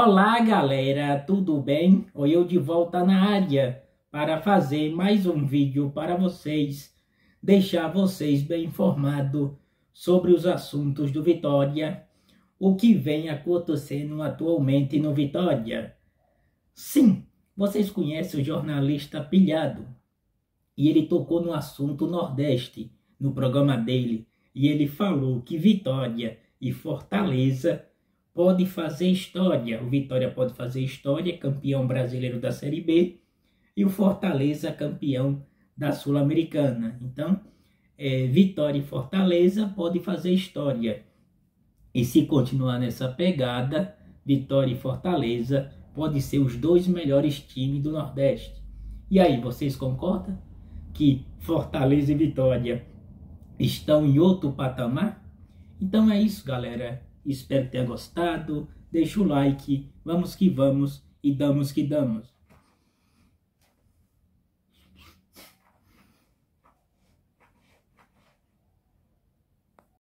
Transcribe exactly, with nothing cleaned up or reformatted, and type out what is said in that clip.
Olá, galera, tudo bem? Ou eu de volta na área para fazer mais um vídeo para vocês, deixar vocês bem informados sobre os assuntos do Vitória, o que vem acontecendo atualmente no Vitória. Sim, vocês conhecem o jornalista Pilhado, e ele tocou no assunto Nordeste, no programa dele, e ele falou que Vitória e Fortaleza pode fazer história. O Vitória pode fazer história, campeão brasileiro da Série B, e o Fortaleza campeão da Sul-Americana. Então, é, Vitória e Fortaleza pode fazer história. E se continuar nessa pegada, Vitória e Fortaleza pode ser os dois melhores times do Nordeste. E aí, vocês concordam que Fortaleza e Vitória estão em outro patamar? Então é isso, galera. Espero que tenha gostado. Deixa o like. Vamos que vamos e damos que damos.